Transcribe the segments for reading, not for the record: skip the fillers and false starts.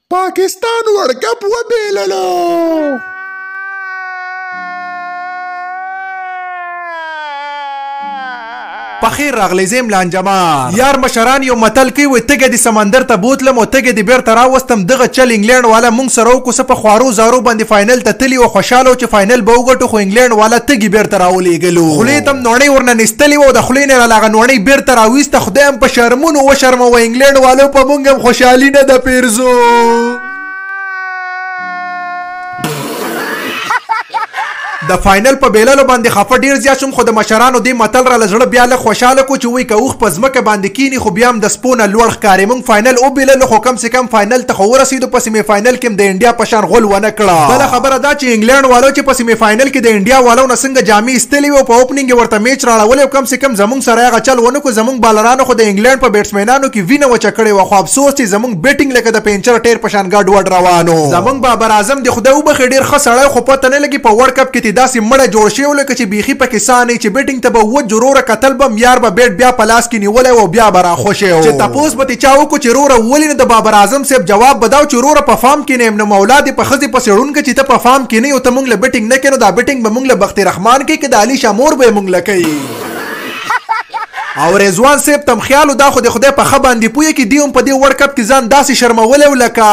پاکستان ورلډ کپ وبېللو. پخیر راغلی زم لانجمان یار مشران یو متل کوي و تګه د سمندر ته بوتلم او تګه د بیرته راوستم دغه چل انګلند والا مونږ سره وکړو په خوارو زارو باندې فاینل ته تلی او خوشاله چې فاینل به وګټو خو انګلند والا تګي بیرته راولېګلو خولې تم نوړې ورنه نستلی و د خولې نه راغه نوړې بیرته راويسته خدایم په شرمونو و شرمو و انګلند والو په مونږ هم خوشحالي نه د پیرزو. د فاینل په بیللو باندې خفه ډیر زیات شوم خو د مشرانو دې متل را لزړه بیا له خوشاله کو چې وای که اوخ په ځمکه باندې کینی خو بیا هم د سپونه لوړ ښکاري. مونږ فاینل او بیللو خو کم سے کم فاینل ته خو ورسېدو په سیمه فاینل کې د انډیا په شان غول ونه کړه. بل خبره دا چې انګلند والو چې په سیمه فاینل کې د انډیا والو نه څنګه جامې استلې او په اوپننګ ورته میچ راړولې او کم سے کم زمونږ سره هغه چل ونه کو زمونږ بالرانو خو د انګلند په بیټسمنانو کې وینه وچ کړي او خو افسوس چې زمونږ بیټینګ لکه د پنچر ټیر په شان ګډ وډ روانو. زمونږ بابر اعظم د خدای وبخې ډیر ښه سړی خو پته نه لګي په ورلډ کپ کې داسې مړه جوړ شي ولکه چې بیخي پاکستان چې بیټینګ ته به و جوړه قتل بم یار به بیټ بیا پلاس کې نیولې او بیا برا خوشي او چې تاسو به چاو کو چې روره ولې د بابر اعظم صاحب جواب بداو چې روره په فارم کې نیم نو اولاد په خزي په سړون کې چې ته په فارم کې نه او ته مونږ له بیټینګ نه کینو دا بیټینګ به مونږ له بخت رحمان کې د علي شامور به مونږ لکې او رضوان صاحب تم خیالو دا خو د خدای په خبر باندې پوهه کې دیوم په دې ورلډ کپ کې ځان داسې شرمولې ولکه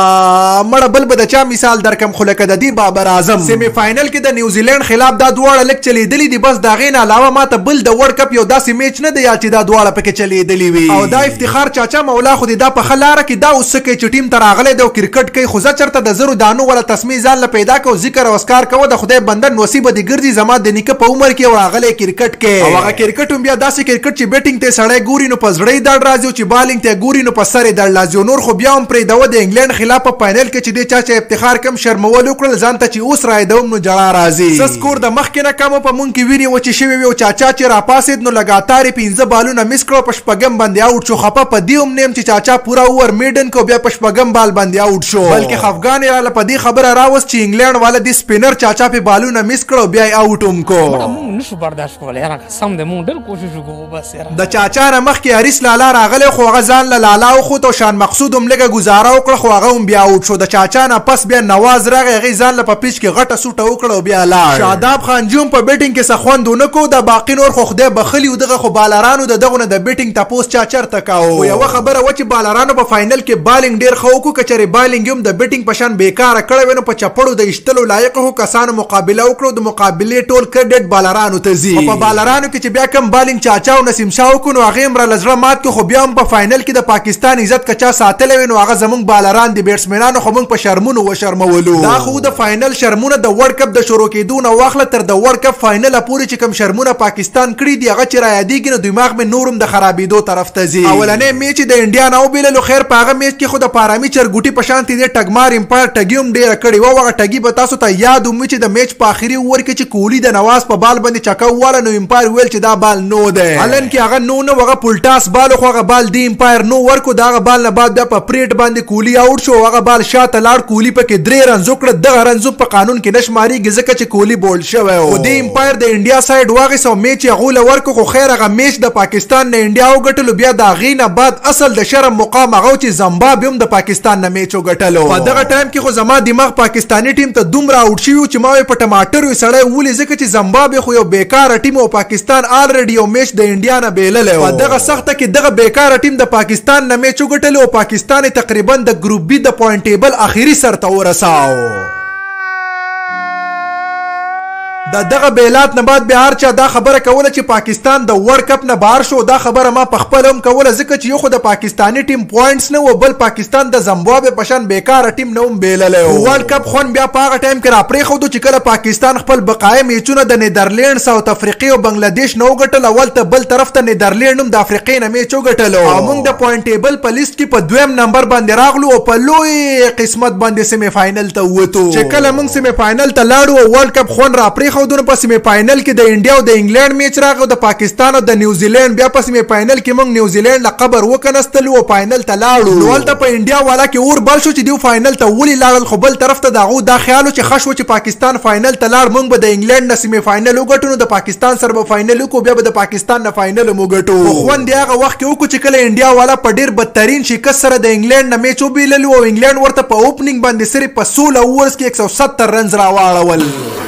مړه بل به د چا مثال درکم خو لکه د دې بابر اعظم سیمی فاینل کې د نیوزیلند خلاف دا دواړه لک چلیدلې دي بس دا غین علاوه ماته بل د ورلډ کپ یو داسې میچ نه دی یا چې دا دواړه پکې چلیدلې وي او دا افتخار چاچا مولا خو دا په خلاره کې دا اوس کې چې ټیم ته راغلی د کرکټ کې خو چرته د زرو دانو ولا تسمی ځان له پیدا کو ذکر او اسکار کو د خدای بندر نصیب دي ګرځي زما د نیکه په عمر کې راغلی کرکټ کې او هغه کرکټ هم بیا داسې کرکټ چې بیټینګ ته سړی ګوري نو په زړی دړ راځي او چې بالینګ ته ګوري نو په سر دړ راځي نور خو بیا هم پرې د انګلند خلاف په فاینل کې چې د چا افتخار کم شرمول وکړل ځان ته چې اوس راي دوم نو جړا راځي سکور د مخ کې نه کم په مونږ کې ویني و چې شوی او چاچا چې را پاسید نو لګاتار 15 بالونه مس کړو په شپږم باندې اوټ شو خپه په دیوم نیم چې چاچا پورا اوور میډن کو بیا په شپږم بال باندې اوټ شو بلکې خفغان را په دې خبره راوست چې انګلند والا د سپینر چاچا په بالونه مس کړو بیا اوټ هم کو مونږ نشو برداشت کولای یاره سم دې مونږ ډېر کوشش وکړو بس یاره د چاچا نه مخ کې حریص لالا راغله خو هغه ځان لالا او خو تو شان مقصود هم لګه گزاره وکړه خو هغه هم بیا اوټ شو د چاچا نه پس بیا نواز راغی هغه ځان له پپیچ کې غټه سوټه وکړه بیا لاړ شاداب خان جون په بیټینګ کې سخوندونه کو د باقی نور خو خدای بخلی او دغه خو بالرانو دغه نه د بیټینګ تاسو چا چرته کاو یو خبره و چې بالرانو په فاینل کې بالینګ ډیر خو کو کچره بالینګ هم د بیټینګ په شان بیکاره کړو نو په چپړو د اشتلو لایق هو کسانو مقابله وکړو د مقابله ټول کډټ بالرانو ته زی په بالرانو کې چې بیا کم بالینګ چاچا او نسیم شاو کو نو هغه مر لزړه مات کو خو بیا هم په فاینل کې د پاکستان عزت کچا ساتلې نو هغه زمونږ بالران دي بیټسمنانو خو موږ په شرمونو و شرمولو دا خو د فاینل شرمونه د ورلډ کپ د شروع کېدو نه واخله تر د ورلډ کپ فاینل پورې چې کم شرمونه پاکستان کړی دی هغه چې را یادېږي نو دماغ مې نورم د خرابېدو طرف ته ځي اولنې میچ د انډیا نه وبیللو خیر په هغه میچ کې خو د پارامي چرګوټي په شانتي د ټګمار امپایر ټګیوم ډیر کړی و هغه ټګي به تاسو ته یاد ومه چې د میچ په اخري اوور کې چې کوهلی د نواز په بال باندې چکاو واله نو امپایر ویل چې دا بال نو ده هلن کې هغه نو نه هغه پولټاس بال خو هغه بال دی امپایر نو ورکو دا هغه بال نه بعد بیا په پریټ باندې کوهلی اوټ شو هغه بال شاته لاړ کوهلی په کې 3 رنزو کړ دغه رنزو په قانون کې نشماريږي ځکه چې کوهلی بول شوی او د امپایر د انډیا سایډ واغې سو میچ غول ورکو خو خیر هغه میچ د پاکستان نه انډیا وګټلو بیا دا غینه بعد اصل د شرم مقام هغه چې زمبابوی هم د پاکستان نه میچ وګټلو په دغه ټایم کې خو زما دماغ پاکستانی ټیم ته دومره اوټ شي چې ما په ټماټر وي سړی ولې ځکه چې زمبابوی خو یو بیکار ټیم او پاکستان الریډي یو میچ د انډیا نه بیللې په دغه سخته کې دغه بیکار ټیم د پاکستان نه میچ وګټلو او پاکستان تقریبا د ګروپ بی د پوینټ ټیبل اخیری سر ته ورساو دغه بیلات نه بعد به هر چا دا خبره کوله چې پاکستان د ورلډ کپ نه بهر شو دا خبره ما په خپل هم کوله ځکه چې یو خو د پاکستانی ټیم پوینټس نه و بل پاکستان د زمبابوی په شان بیکاره ټیم نه هم بیللې ورلډ کپ خون بیا په هغه ټایم کې را پرېښودو چې کله پاکستان خپل بقایي میچونه د نیدرلینډ ساوث افریقا او بنگلاديش نه وګټل اول ته بل طرف ته نیدرلینډ هم د افریقا نه میچ وګټلو او موږ د پوینټ ټیبل په لیست کې په دویم نمبر باندې راغلو او په لوی قسمت باندې سیمی فائنل ته ووتو چې کله موږ سیمی فائنل ته لاړو او ورلډ کپ خون را پرېښودو ودونه په سیمه فائنل کې د انډیا او د انګلند میچ راغی، د پاکستان او د نیوزیلند بیا په سیمه فائنل کې موږ نیوزیلند له قبر وکنستل او فائنل ته لاړو. نو ولته په انډیا والا کې اور بل شو چې دیو فائنل ته ولي لاړل، خو بل طرف ته دغه دا خیال چې خشو چې پاکستان فائنل ته لاړ، موږ به د انګلند نه سیمه فائنل وګټو، د پاکستان سره به فائنل وکړو، بیا به د پاکستان نه فائنل وګټو. خو خوند هغه وخت کې وکړو چې کله انډیا والا په ډیر بدترین شکست سره د انګلند نه میچ وبیللو او انګلند ورته په اوپننګ باندې صرف په 16 اوورز کې 170 رنز راواړول.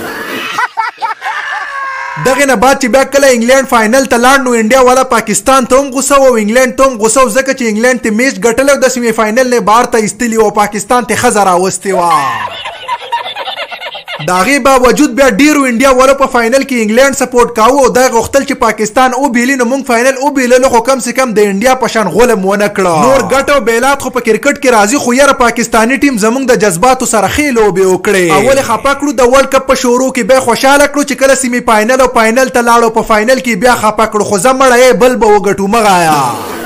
دغه نه بعد چې بیا کله انګلند فائنل ته لاړ نو انډیا والا پاکستان ته هم غوسه او انګلند ته هم غوسه، ځکه چې انګلند ته میچ ګټل او د سیمه فائنل نه بهر ته ایستلی او پاکستان ته خزر راوستي و. داغه باوجود بیا ډیرو انډیا والو په فائنل کې انګلند سپورټ کاوه او دا غوښتل چې پاکستان او بیلی نو موږ فائنل او بیللو، خو کم سے کم د انډیا په شان غولم ونه کړه. نور ګټ او بیلات خو په کرکټ کې راځي، خو یاره پاکستانی ټیم زمونږ د جذباتو سره خېلو به وکړي. اول خپه کړو د ورلد کپ په شروع کې به خوشاله کړو چې کله سیمه فائنل او فائنل ته لاړو، په فائنل کې بیا خپه کړو، خو زمړې بل به وګټو مغایا.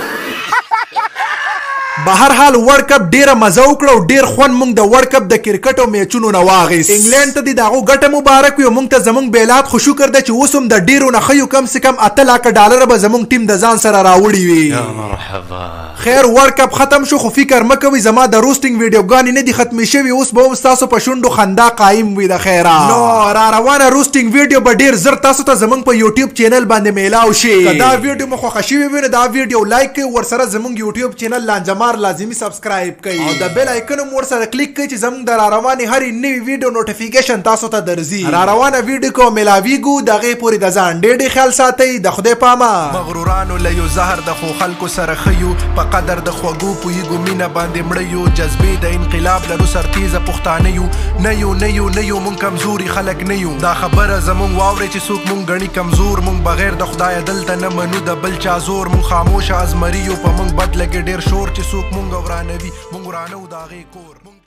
بهر حال ورلد کپ ډیره مزه وکړه او ډیر خوند مونږ د ورلد کپ د کرکټ او میچونو نه واغیس. انګلند ته دغه ګټه مبارک وي، مونږ ته زمونږ بیلات خو شکر ده چې اوسم د ډیرو نه خيو کم سے کم 8 لک ډالر به زمونږ ټیم د ځان سره راوړي وي. یا مرحبا. خیر ورلد کپ ختم شو، خو فکر مکوي زما د روستینګ ویډیوګانې نه دي ختمې شوي، اوس به تاسو په شونډو خندا قائم وي د خیره. نو را روانه روستینګ ویډیو به ډیر زر تاسو ته زمونږ په یوټیوب چینل باندې میلاو شي. دا ویډیو مو خوښ شوی وي نو دا ویډیو لایک کړئ، ورسره زمونږ یوټیوب چینل لانجمار لازمي سبسکرایب کړئ او د بیل آیکن مو ورسره کلیک کړئ چې زمونږ د را روانې هرې نوې ویډیو نوټیفیکیشن تاسو ته درځي. را روانه ویډیو کو میلاویږو، دغه پوری د ځان ډېر خیال ساتئ. د خدای پامه. مغرورانو له یو زهر د خو خلکو سره خيو، په قدر د خوږو پویګو مینه باندې مړیو، جذبې د انقلاب لرو سرتیزه پښتانه یو، نه یو مونږ کمزوري خلک نه یو. دا خبره زمونږ واورئ چې څوک مونږ ګڼي کمزور، مونږ بغیر د خدای دلته نه منو د بل چا زور، مونږ خاموشه ازمري یو، په مونږ بد لګي ډیر شور چې څوک مونږ ورانوي، مونږ ورانو د هغې کور.